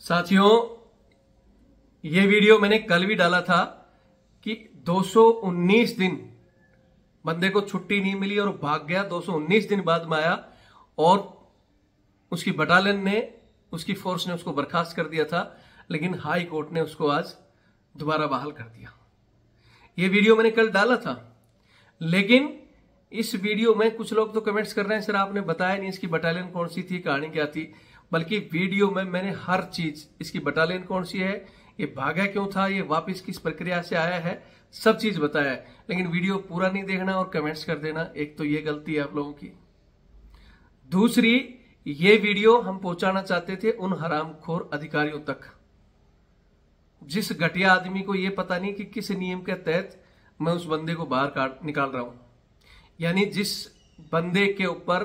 साथियों, ये वीडियो मैंने कल भी डाला था कि 219 दिन बंदे को छुट्टी नहीं मिली और भाग गया। 219 दिन बाद में आया और उसकी बटालियन ने, उसकी फोर्स ने उसको बर्खास्त कर दिया था, लेकिन हाई कोर्ट ने उसको आज दोबारा बहाल कर दिया। ये वीडियो मैंने कल डाला था, लेकिन इस वीडियो में कुछ लोग तो कमेंट्स कर रहे हैं, सर आपने बताया नहीं इसकी बटालियन कौन सी थी, कहानी क्या थी। बल्कि वीडियो में मैंने हर चीज, इसकी बटालियन कौन सी है, ये भागा क्यों था, ये वापस किस प्रक्रिया से आया है, सब चीज बताया है। लेकिन वीडियो पूरा नहीं देखना और कमेंट्स कर देना, एक तो ये गलती है आप लोगों की। दूसरी, ये वीडियो हम पहुंचाना चाहते थे उन हरामखोर अधिकारियों तक, जिस घटिया आदमी को ये पता नहीं कि किस नियम के तहत मैं उस बंदे को बाहर निकाल रहा हूं। यानी जिस बंदे के ऊपर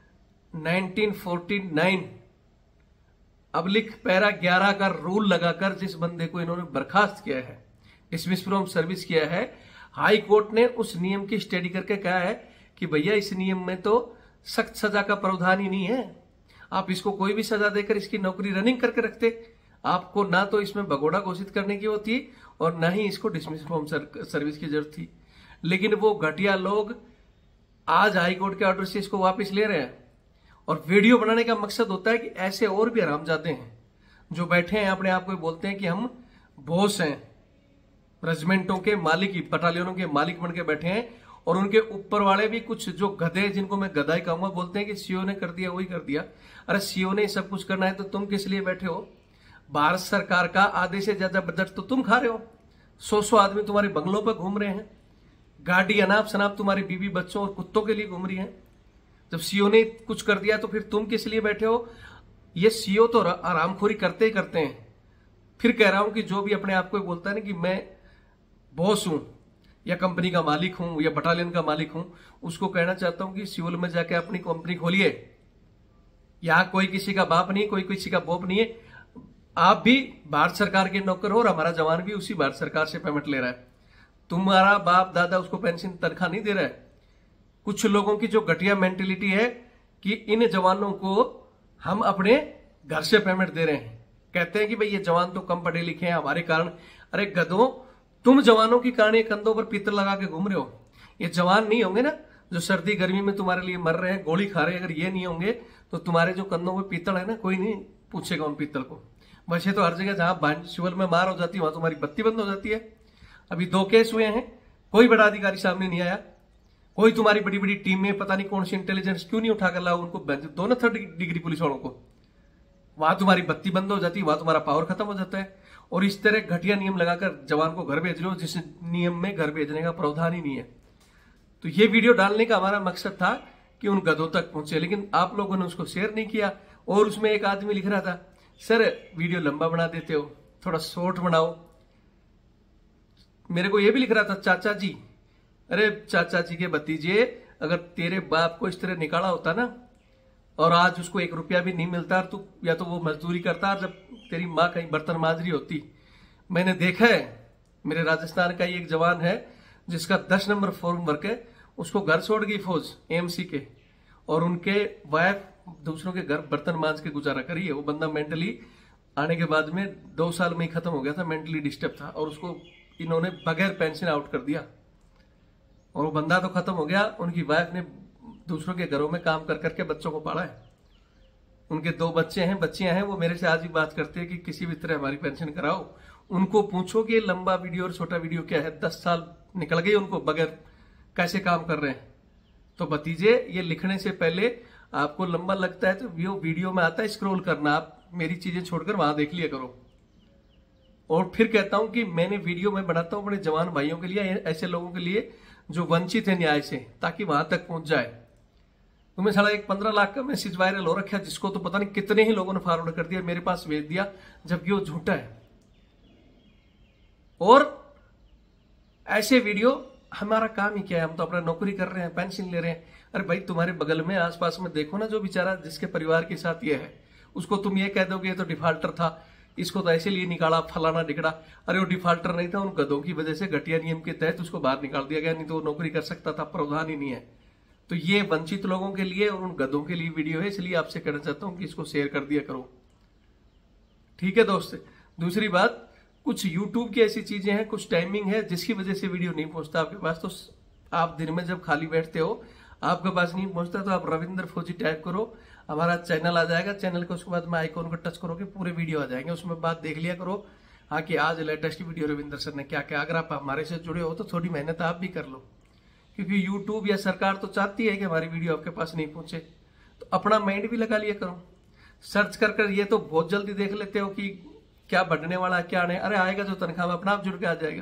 1949 अब्लिक पैरा 11 का रूल लगाकर जिस बंदे को इन्होंने बर्खास्त किया है, डिसमिस फ्रॉम सर्विस किया है, हाई कोर्ट ने उस नियम की स्टडी करके कहा है कि भैया इस नियम में तो सख्त सजा का प्रावधान ही नहीं है। आप इसको कोई भी सजा देकर इसकी नौकरी रनिंग करके रखते। आपको ना तो इसमें भगोड़ा घोषित करने की होती और ना ही इसको डिसमिस फ्रॉम सर्विस की जरूरत थी। लेकिन वो घटिया लोग आज हाई कोर्ट के ऑर्डर से इसको वापस ले रहे हैं। और वीडियो बनाने का मकसद होता है कि ऐसे और भी हरामजादे हैं जो बैठे हैं, अपने आप को बोलते हैं कि हम बॉस हैं, रेजिमेंटों के मालिक, बटालियनों के मालिक बन के बैठे हैं, और उनके ऊपर वाले भी कुछ जो गधे, जिनको मैं गधा ही कहूंगा, बोलते हैं कि सीओ ने कर दिया वही कर दिया। अरे सीओ ने सब कुछ करना है तो तुम किस लिए बैठे हो? भारत सरकार का आधे से ज्यादा बजट तो तुम खा रहे हो। 100 आदमी तुम्हारे बंगलों पर घूम रहे हैं, गाड़ी अनाप शनाप तुम्हारी बीवी बच्चों और कुत्तों के लिए घूम रही है। जब सीओ ने कुछ कर दिया तो फिर तुम किस लिए बैठे हो? ये सीओ तो आरामखोरी करते ही करते हैं। फिर कह रहा हूं कि जो भी अपने आप को बोलता है ना कि मैं बॉस हूं या कंपनी का मालिक हूं या बटालियन का मालिक हूं, उसको कहना चाहता हूं कि सिविल में जाके अपनी कंपनी खोलिए। यहां कोई किसी का बाप नहीं, कोई किसी का बोप नहीं है। आप भी भारत सरकार के नौकर हो और हमारा जवान भी उसी भारत सरकार से पेमेंट ले रहा है। तुम्हारा बाप दादा उसको पेंशन तनख्वाह नहीं दे रहा है। कुछ लोगों की जो घटिया मेंटेलिटी है कि इन जवानों को हम अपने घर से पेमेंट दे रहे हैं, कहते हैं कि भाई ये जवान तो कम पढ़े लिखे हैं हमारे कारण। अरे गधों, तुम जवानों की कारण कंधों पर पीतल लगा के घूम रहे हो। ये जवान नहीं होंगे ना जो सर्दी गर्मी में तुम्हारे लिए मर रहे हैं, गोली खा रहे हैं, अगर ये नहीं होंगे तो तुम्हारे जो कंधों पर पीतल है ना, कोई नहीं पूछेगा उन पीतल को। वैसे तो हर जगह जहां सिविल में मार हो जाती है वहां तुम्हारी बत्ती बंद हो जाती है। अभी 2 केस हुए हैं, कोई बड़ा अधिकारी सामने नहीं आया। कोई तुम्हारी बड़ी बड़ी टीम में पता नहीं कौन सी इंटेलिजेंस क्यों नहीं उठाकर लाओ उनको, दोनों 3rd डिग्री पुलिस वालों को। वहां तुम्हारी बत्ती बंद हो जाती है, वहां तुम्हारा पावर खत्म हो जाता है। और इस तरह घटिया नियम लगाकर जवान को घर भेज रहे हो, जिस नियम में घर भेजने का प्रावधान ही नहीं है। तो ये वीडियो डालने का हमारा मकसद था कि उन गधों तक पहुंचे, लेकिन आप लोगों ने उसको शेयर नहीं किया। और उसमें एक आदमी लिख रहा था, सर वीडियो लंबा बना देते हो, थोड़ा शॉर्ट बनाओ। मेरे को यह भी लिख रहा था, चाचा जी, अरे चाचा जी के भतीजे, अगर तेरे बाप को इस तरह निकाला होता ना और आज उसको 1 रुपया भी नहीं मिलता, तो या तो वो मजदूरी करता जब तेरी माँ कहीं बर्तन मांज रही होती। मैंने देखा है, मेरे राजस्थान का ही एक जवान है जिसका 10 नंबर फॉर्म वर्क है, उसको घर छोड़ गई फौज एएमसी के, और उनके वाइफ दूसरों के घर बर्तन मांज के गुजारा करी है। वो बंदा मेंटली आने के बाद में 2 साल में ही खत्म हो गया था, मेंटली डिस्टर्ब था, और उसको इन्होंने बगैर पेंशन आउट कर दिया। और वो बंदा तो खत्म हो गया, उनकी वाइफ ने दूसरों के घरों में काम कर करके बच्चों को पाला है। उनके 2 बच्चे हैं, बच्चियां हैं। वो मेरे से आज भी बात करते हैं कि किसी भी तरह हमारी पेंशन कराओ। उनको पूछो कि लंबा वीडियो और छोटा वीडियो क्या है। 10 साल निकल गए उनको बगैर कैसे काम कर रहे हैं। तो भतीजे, ये लिखने से पहले आपको लंबा लगता है तो वीडियो में आता है स्क्रॉल करना, आप मेरी चीजें छोड़कर वहां देख लिया करो। और फिर कहता हूं कि मैंने वीडियो में बनाता हूं अपने जवान भाइयों के लिए, ऐसे लोगों के लिए जो वंचित है न्याय से, ताकि वहां तक पहुंच जाए। तुम्हें साला एक 15 लाख का मैसेज वायरल हो रखा है, जिसको तो पता नहीं कितने ही लोगों ने फॉरवर्ड कर दिया, मेरे पास भेज दिया, जबकि वो झूठा है। और ऐसे वीडियो, हमारा काम ही क्या है? हम तो अपना नौकरी कर रहे हैं, पेंशन ले रहे हैं। अरे भाई, तुम्हारे बगल में आसपास में देखो ना, जो बेचारा जिसके परिवार के साथ ये है, उसको तुम ये कह दोगे ये तो डिफॉल्टर था, इसको तो ऐसे लिए निकाला फलाना डिकड़ा। अरे वो डिफॉल्टर नहीं था, उन गधों की वजह से घटिया नियम के तहत उसको बाहर निकाल दिया गया, नहीं तो वो नौकरी कर सकता था, प्रावधान ही नहीं है। तो ये वंचित लोगों के लिए और उन गधों के लिए वीडियो है, इसलिए आपसे कहना चाहता हूं कि इसको शेयर कर दिया करो। ठीक है दोस्त। दूसरी बात, कुछ यूट्यूब की ऐसी चीजें हैं, कुछ टाइमिंग है जिसकी वजह से वीडियो नहीं पहुंचता आपके पास। तो आप दिन में जब खाली बैठते हो, आपके पास नहीं पहुंचता, तो आप रविंद्र फौजी टाइप करो, हमारा चैनल आ जाएगा। चैनल को उसके बाद में आइकॉन को टच करोगे, पूरे वीडियो आ जाएंगे, उसमें बात देख लिया करो। हाँ कि आज लेटेस्ट वीडियो रविंद्र सर ने क्या क्या। अगर आप हमारे से जुड़े हो तो थोड़ी मेहनत आप भी कर लो, क्योंकि यूट्यूब या सरकार तो चाहती है कि हमारी वीडियो आपके पास नहीं पहुंचे। तो अपना माइंड भी लगा लिया करो। सर्च कर ये तो बहुत जल्दी देख लेते हो कि क्या बढ़ने वाला है क्या नहीं। अरे आएगा जो तनख्वाह में अपना आप जुड़ के आ जाएगा।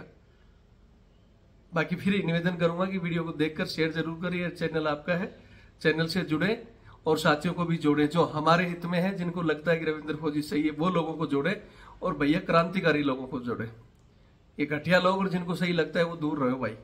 बाकी फिर निवेदन करूंगा कि वीडियो को देखकर शेयर जरूर करिए। चैनल आपका है, चैनल से जुड़े और साथियों को भी जोड़े जो हमारे हित में है, जिनको लगता है कि रविंद्र फौजी सही है, वो लोगों को जोड़े। और भैया क्रांतिकारी लोगों को जोड़े। ये घटिया लोग और जिनको सही लगता है वो दूर रहो भाई।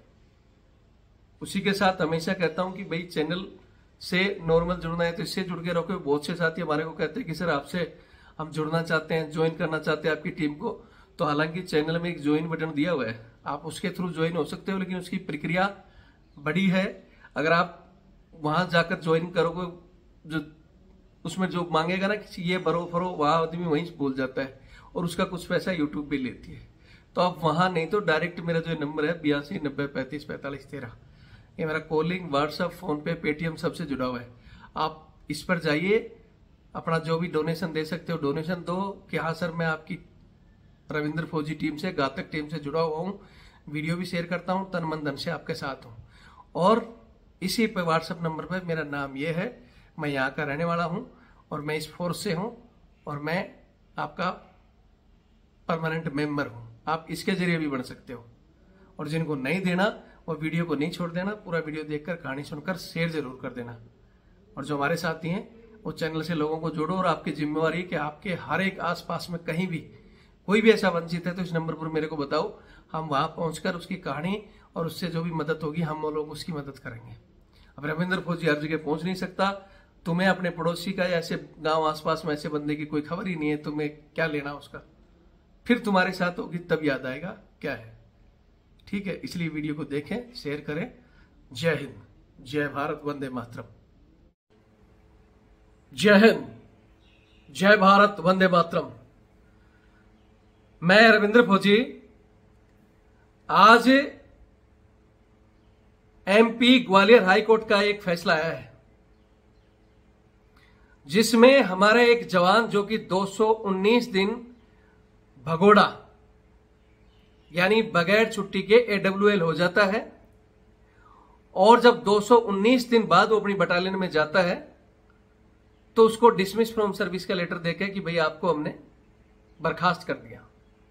उसी के साथ हमेशा कहता हूं कि भाई चैनल से नॉर्मल जुड़ना है तो इससे जुड़ के रखो। बहुत से साथी हमारे को कहते हैं कि सर आपसे हम जुड़ना चाहते हैं, ज्वाइन करना चाहते हैं आपकी टीम को। तो हालांकि चैनल में एक ज्वाइन बटन दिया हुआ है, आप उसके थ्रू ज्वाइन हो सकते हो, लेकिन उसकी प्रक्रिया बड़ी है। अगर आप वहां जाकर ज्वाइन करोगे, जो उसमें जो मांगेगा ना कि ये भरो फरो, वहां आदमी वहीं बोल जाता है और उसका कुछ पैसा यूट्यूब भी लेती है। तो आप वहां नहीं तो डायरेक्ट मेरा जो नंबर है 8290354513, ये मेरा calling, WhatsApp, PhonePe, Paytm सबसे जुड़ा हुआ है। आप इस पर जाइए, अपना जो भी डोनेशन दे सकते हो डोनेशन दो कि हाँ सर मैं आपकी रविंद्र फौजी टीम से, घातक टीम से जुड़ा हुआ हूँ, वीडियो भी शेयर करता हूँ, तन मन धन से आपके साथ हूँ। और इसी पे व्हाट्सएप नंबर पर मेरा नाम ये है, मैं यहाँ का रहने वाला हूँ और मैं इस फोर्स से हूँ और मैं आपका परमानेंट मेंबर हूँ। आप इसके जरिए भी बन सकते हो। और जिनको नहीं देना वो वीडियो को नहीं छोड़ देना, पूरा वीडियो देखकर कहानी सुनकर शेयर जरूर कर देना। और जो हमारे साथी हैं वो चैनल से लोगों को जोड़ो। और आपकी जिम्मेवारी कि आपके हर एक आसपास में कहीं भी कोई भी ऐसा वंचित है तो इस नंबर पर मेरे को बताओ, हम वहां पहुंचकर उसकी कहानी और उससे जो भी मदद होगी हम वो लोग उसकी मदद करेंगे। अब रविंद्र फौजी हर जगह पहुंच नहीं सकता, तुम्हें अपने पड़ोसी का या ऐसे गांव आसपास में ऐसे बंदे की कोई खबर ही नहीं है, तुम्हें क्या लेना उसका। फिर तुम्हारे साथ होगी तब याद आएगा क्या है। ठीक है, इसलिए वीडियो को देखें, शेयर करें। जय हिंद, जय भारत, वंदे मातरम। जय हिंद, जय भारत, वंदे मातरम। मैं रविंद्र फौजी आज एमपी ग्वालियर हाई कोर्ट का एक फैसला आया है, जिसमें हमारे एक जवान जो कि 219 दिन भगोड़ा यानी बगैर छुट्टी के AWL हो जाता है, और जब 219 दिन बाद वो अपनी बटालियन में जाता है तो उसको डिसमिस फ्रॉम सर्विस का लेटर देके कि भाई आपको हमने बर्खास्त कर दिया।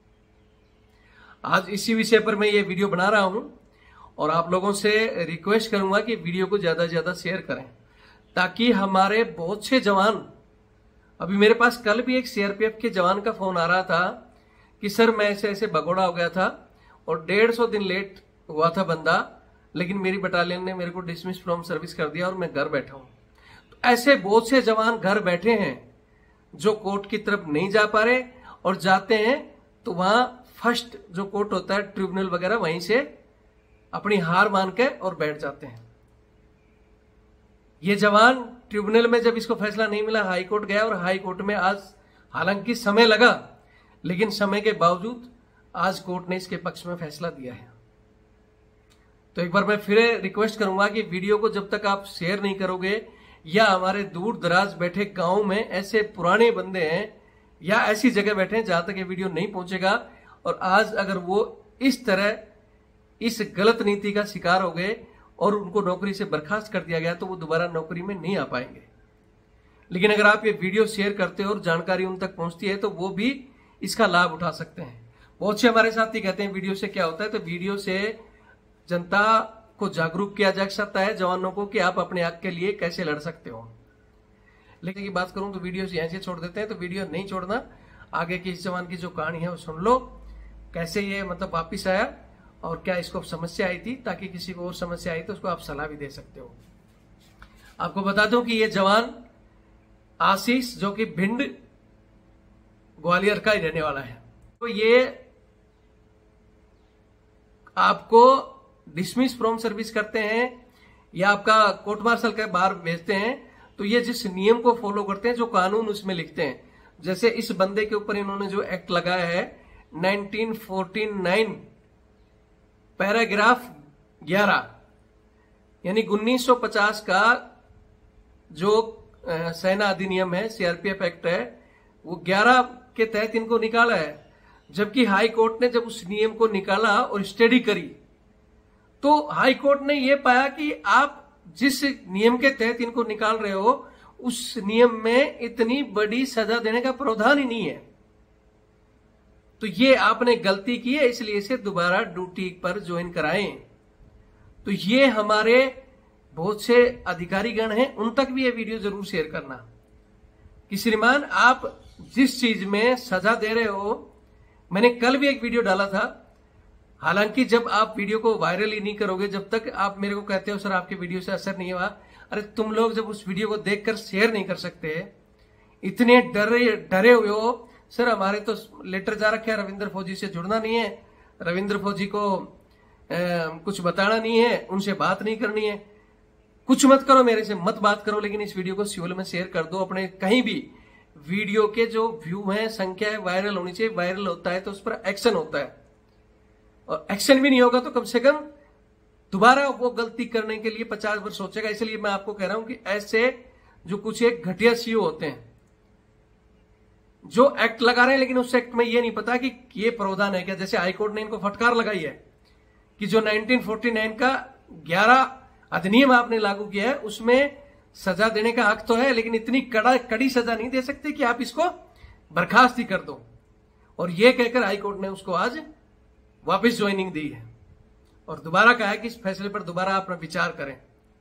आज इसी विषय पर मैं ये वीडियो बना रहा हूं और आप लोगों से रिक्वेस्ट करूंगा कि वीडियो को ज्यादा से ज्यादा शेयर करें, ताकि हमारे बहुत से जवान, अभी मेरे पास कल भी एक CRPF के जवान का फोन आ रहा था कि सर मैं ऐसे ऐसे भगोड़ा हो गया था और 150 दिन लेट हुआ था बंदा, लेकिन मेरी बटालियन ने मेरे को डिसमिस फ्रॉम सर्विस कर दिया और मैं घर बैठा हूं। तो ऐसे बहुत से जवान घर बैठे हैं जो कोर्ट की तरफ नहीं जा पा रहे, और जाते हैं तो वहां फर्स्ट जो कोर्ट होता है ट्रिब्यूनल वगैरह, वहीं से अपनी हार मान के और बैठ जाते हैं। ये जवान ट्रिब्यूनल में जब इसको फैसला नहीं मिला, हाई कोर्ट गया और हाई कोर्ट में आज, हालांकि समय लगा, लेकिन समय के बावजूद आज कोर्ट ने इसके पक्ष में फैसला दिया है। तो एक बार मैं फिर रिक्वेस्ट करूंगा कि वीडियो को जब तक आप शेयर नहीं करोगे, या हमारे दूर दराज बैठे गांव में ऐसे पुराने बंदे हैं या ऐसी जगह बैठे हैं जहां तक ये वीडियो नहीं पहुंचेगा, और आज अगर वो इस तरह इस गलत नीति का शिकार हो गए और उनको नौकरी से बर्खास्त कर दिया गया, तो वो दोबारा नौकरी में नहीं आ पाएंगे। लेकिन अगर आप ये वीडियो शेयर करते हो और जानकारी उन तक पहुंचती है तो वो भी इसका लाभ उठा सकते हैं। बहुत से हमारे साथी कहते हैं वीडियो से क्या होता है, तो वीडियो से जनता को जागरूक किया जा सकता है, जवानों को, कि आप अपने हक के लिए कैसे लड़ सकते हो। लेकिन की बात करूं तो वीडियो से यहां से छोड़ देते हैं, तो वीडियो नहीं छोड़ना, आगे की इस जवान की जो कहानी है वो सुन लो, कैसे ये मतलब वापिस आया और क्या इसको समस्या आई थी, ताकि किसी को और समस्या आई तो उसको आप सलाह भी दे सकते हो। आपको बता दूं कि ये जवान आशीष जो कि भिंड ग्वालियर का ही रहने वाला है, तो ये आपको डिसमिस फ्रॉम सर्विस करते हैं या आपका कोर्ट मार्शल के बाहर भेजते हैं, तो ये जिस नियम को फॉलो करते हैं, जो कानून उसमें लिखते हैं, जैसे इस बंदे के ऊपर इन्होंने जो एक्ट लगाया है 1949 पैराग्राफ 11, यानी 1950 का जो सेना अधिनियम है, सीआरपीएफ एक्ट है, वो 11 के तहत इनको निकाला है। जबकि हाई कोर्ट ने जब उस नियम को निकाला और स्टडी करी तो हाई कोर्ट ने यह पाया कि आप जिस नियम के तहत इनको निकाल रहे हो उस नियम में इतनी बड़ी सजा देने का प्रावधान ही नहीं है। तो ये आपने गलती की है, इसलिए इसे दोबारा ड्यूटी पर ज्वाइन कराएं। तो ये हमारे बहुत से अधिकारीगण हैं, उन तक भी ये वीडियो जरूर शेयर करना कि श्रीमान आप जिस चीज में सजा दे रहे हो, मैंने कल भी एक वीडियो डाला था, हालांकि जब आप वीडियो को वायरल ही नहीं करोगे, जब तक आप मेरे को कहते हो सर आपके वीडियो से असर नहीं हुआ, अरे तुम लोग जब उस वीडियो को देखकर शेयर नहीं कर सकते, इतने डरे हुए हो, सर हमारे तो लेटर जा रखे है रविंद्र फौजी से जुड़ना नहीं है, रविंद्र फौजी को कुछ बताना नहीं है, उनसे बात नहीं करनी है, कुछ मत करो, मेरे से मत बात करो, लेकिन इस वीडियो को सिविल में शेयर कर दो। अपने कहीं भी वीडियो के जो व्यू है, संख्या है, वायरल होनी चाहिए। वायरल होता है तो उस पर एक्शन होता है, और एक्शन भी नहीं होगा तो कम से कम दोबारा वो गलती करने के लिए 50 वर्ष सोचेगा। इसलिए मैं आपको कह रहा हूं कि ऐसे जो कुछ एक घटिया सीईओ होते हैं जो एक्ट लगा रहे हैं, लेकिन उस एक्ट में ये नहीं पता कि ये प्रावधान है क्या। जैसे हाईकोर्ट ने इनको फटकार लगाई है कि जो 1949 का 11 अधिनियम आपने लागू किया है उसमें सजा देने का हक तो है, लेकिन इतनी कड़ी सजा नहीं दे सकते कि आप इसको बर्खास्त ही कर दो। और ये कहकर हाईकोर्ट ने उसको आज वापस ज्वाइनिंग दी है और दोबारा कहा है कि इस फैसले पर दोबारा आप विचार करें।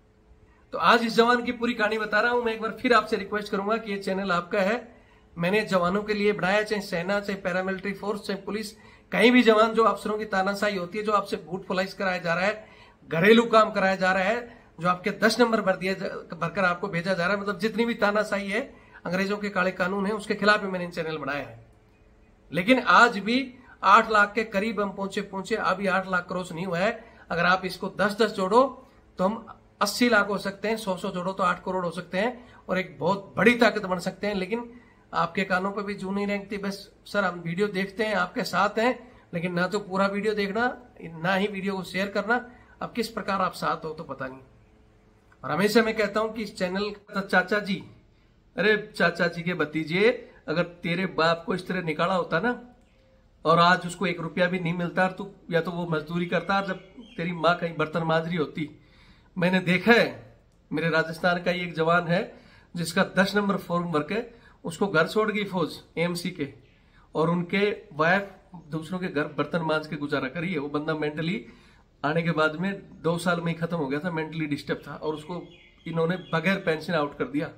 तो आज इस जवान की पूरी कहानी बता रहा हूं। मैं एक बार फिर आपसे रिक्वेस्ट करूंगा कि ये चैनल आपका है, मैंने जवानों के लिए बनाया, चाहे सेना, चाहे पैरामिलिट्री फोर्स, चाहे पुलिस, कहीं भी जवान जो अफसरों की तानाशाही होती है, जो आपसे बूट फुलाइश कराया जा रहा है, घरेलू काम कराया जा रहा है, जो आपके 10 नंबर भरकर आपको भेजा जा रहा है, मतलब जितनी भी तानाशाही है, अंग्रेजों के काले कानून है, उसके खिलाफ भी मैंने चैनल बनाया है। लेकिन आज भी 8 लाख के करीब हम पहुंचे, अभी 8 लाख क्रॉस नहीं हुआ है। अगर आप इसको 10-10 जोड़ो तो हम 80 लाख हो सकते हैं, 100 जोड़ो तो 8 करोड़ हो सकते हैं और एक बहुत बड़ी ताकत बन सकते हैं। लेकिन आपके कानों पर भी जू नहीं रेंगती। बस सर हम वीडियो देखते हैं, आपके साथ हैं, लेकिन ना तो पूरा वीडियो देखना, ना ही वीडियो को शेयर करना। अब किस प्रकार आप साथ हो तो पता नहीं। और हमेशा मैं कहता हूं कि इस चैनल का चाचा जी, अरे चाचा जी के भतीजे, अगर तेरे बाप को इस तरह निकाला होता ना और आज उसको 1 रुपया भी नहीं मिलता, तो या तो वो मजदूरी करता, जब तेरी माँ कहीं बर्तन मांज रही होती। मैंने देखा है, मेरे राजस्थान का ही एक जवान है जिसका 10 नंबर फॉर्म वर्क है, उसको घर छोड़ गई फौज एएमसी के, और उनके वाइफ दूसरों के घर बर्तन मांज के गुजारा करी है। वो बंदा मेंटली आने के बाद में 2 साल में ही खत्म हो गया था, मेंटली डिस्टर्ब था, और उसको इन्होंने बगैर पेंशन आउट कर दिया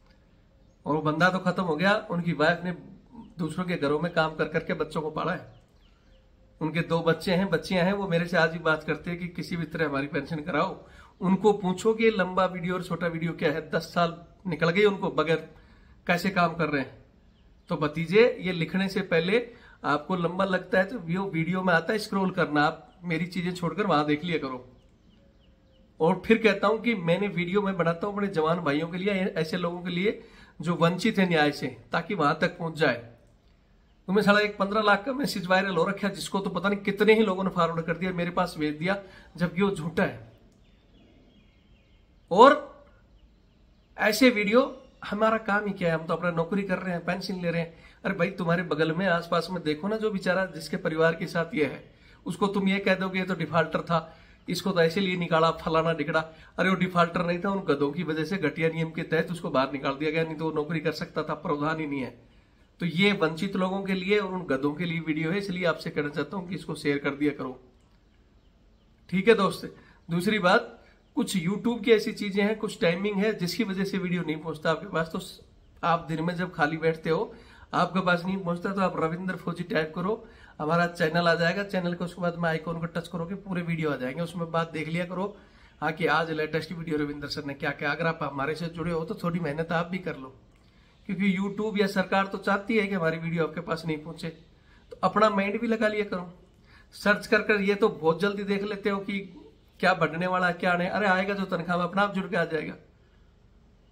और वो बंदा तो खत्म हो गया। उनकी वाइफ ने दूसरों के घरों में काम कर करके बच्चों को पाला है। उनके 2 बच्चे हैं, बच्चियां हैं, वो मेरे से आज भी बात करते हैं कि किसी भी तरह हमारी पेंशन कराओ। उनको पूछो कि लंबा वीडियो और छोटा वीडियो क्या है, 10 साल निकल गए उनको बगैर कैसे काम कर रहे हैं। तो भतीजे, ये लिखने से पहले आपको लंबा लगता है तो वीडियो में आता है, स्क्रॉल करना, आप मेरी चीजें छोड़कर वहां देख लिया करो। और फिर कहता हूं कि मैंने वीडियो में बनाता हूं अपने जवान भाइयों के लिए, ऐसे लोगों के लिए जो वंचित है न्याय से, ताकि वहां तक पहुंच जाए। तुम्हें साला एक 15 लाख का मैसेज वायरल हो रखा है, जिसको तो पता नहीं कितने ही लोगों ने फॉरवर्ड कर दिया, मेरे पास भेज दिया, जबकि वो झूठा है। और ऐसे वीडियो, हमारा काम ही क्या है, हम तो अपना नौकरी कर रहे हैं, पेंशन ले रहे हैं। अरे भाई तुम्हारे बगल में आसपास में देखो ना, जो बेचारा जिसके परिवार के साथ ये है, उसको तुम ये कह दोगे ये तो डिफाल्टर था, इसको तो ऐसे लिए निकाला, फलाना डिगड़ा। अरे वो डिफाल्टर नहीं था, उन गधों की वजह से घटिया नियम के तहत उसको बाहर निकाल दिया गया, नहीं तो वो नौकरी कर सकता था, प्रावधान ही नहीं है। तो ये वंचित लोगों के लिए और उन गधों के लिए वीडियो है, इसलिए आपसे कहना चाहता हूं कि इसको शेयर कर दिया करो, ठीक है दोस्त। दूसरी बात, कुछ यूट्यूब की ऐसी चीजें हैं, कुछ टाइमिंग है जिसकी वजह से वीडियो नहीं पहुंचता आपके पास। तो आप दिन में जब खाली बैठते हो, आपके पास नहीं पहुंचता, तो आप रविंद्र फौजी टाइप करो, हमारा चैनल आ जाएगा। चैनल को उसके बाद में आइकॉन को टच करोगे, पूरे वीडियो आ जाएंगे, उसमें बात देख लिया करो। हाँ कि आज लेटेस्ट वीडियो रविंद्र सर ने क्या क्या, अगर आप हमारे से जुड़े हो तो थोड़ी मेहनत आप भी कर लो, क्योंकि यूट्यूब या सरकार तो चाहती है कि हमारी वीडियो आपके पास नहीं पहुंचे। तो अपना माइंड भी लगा लिया करो, सर्च कर ये तो बहुत जल्दी देख लेते हो कि क्या बढ़ने वाला है क्या नहीं। अरे आएगा जो तनख्वाह में अपना आप जुड़ के आ जाएगा।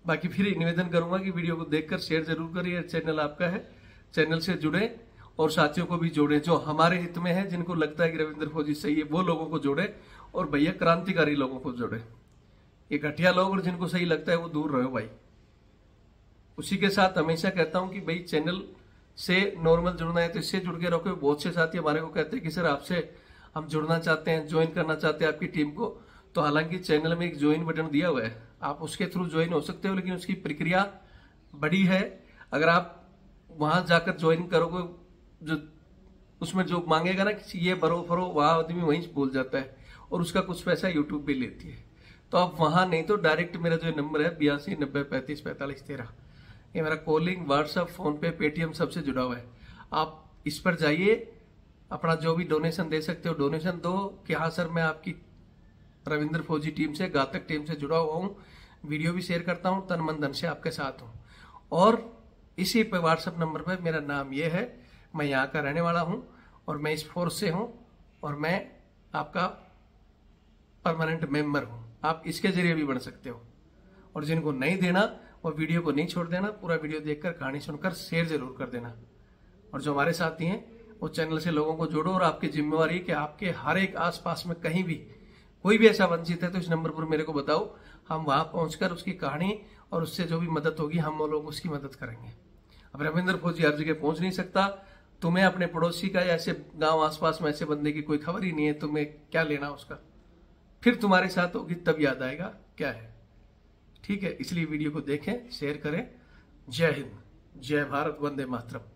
बाकी फिर निवेदन करूंगा कि वीडियो को देखकर शेयर जरूर करिए। चैनल आपका है, चैनल से जुड़े और साथियों को भी जोड़े जो हमारे हित में है, जिनको लगता है कि रविंद्र फौजी सही है, वो लोगों को जोड़े और भैया क्रांतिकारी लोगों को जोड़े। ये घटिया लोग और जिनको सही लगता है वो दूर रहो भाई। उसी के साथ हमेशा कहता हूं कि भाई चैनल से नॉर्मल जुड़ना है तो इससे जुड़ के रखो। बहुत से साथी हमारे को कहते हैं कि सर आपसे हम जुड़ना चाहते हैं, ज्वाइन करना चाहते हैं आपकी टीम को। तो हालांकि चैनल में एक ज्वाइन बटन दिया हुआ है, आप उसके थ्रू ज्वाइन हो सकते हो, लेकिन उसकी प्रक्रिया बड़ी है। अगर आप वहां जाकर ज्वाइन करोगे, जो उसमें जो मांगेगा ना कि ये भरो भरो, वहां आदमी वहीं भूल जाता है और उसका कुछ पैसा यूट्यूब भी लेती है। तो आप वहां नहीं तो डायरेक्ट मेरा जो नंबर है 82 90 35 45 13, ये मेरा calling, WhatsApp, PhonePe, Paytm सबसे जुड़ा हुआ है। आप इस पर जाइए, अपना जो भी डोनेशन दे सकते हो डोनेशन दो कि हाँ सर मैं आपकी रविंद्र फौजी टीम से, घातक टीम से जुड़ा हुआ हूँ, वीडियो भी शेयर करता हूँ, तन मन धन से आपके साथ हूँ। और इसी पे व्हाट्सएप नंबर पर मेरा नाम ये है, मैं यहाँ का रहने वाला हूँ और मैं इस फोर्स से हूँ और मैं आपका परमानेंट मेंबर हूँ। आप इसके जरिए भी बन सकते हो। और जिनको नहीं देना वो वीडियो को नहीं छोड़ देना, पूरा वीडियो देखकर कहानी सुनकर शेयर जरूर कर देना। और जो हमारे साथी हैं वो चैनल से लोगों को जोड़ो और आपकी जिम्मेवारी है कि आपके हर एक आसपास में कहीं भी कोई भी ऐसा वंचित है तो इस नंबर पर मेरे को बताओ, हम वहां पहुंचकर उसकी कहानी और उससे जो भी मदद होगी हम वो लोग उसकी मदद करेंगे। अब रविंद्र फौजी हर जगह पहुंच नहीं सकता, तुम्हें अपने पड़ोसी का या ऐसे गांव आसपास में ऐसे बंदे की कोई खबर ही नहीं है, तुम्हें क्या लेना उसका, फिर तुम्हारे साथ होगी तब याद आएगा क्या है। ठीक है, इसलिए वीडियो को देखें, शेयर करें। जय हिंद, जय भारत, वंदे मातरम।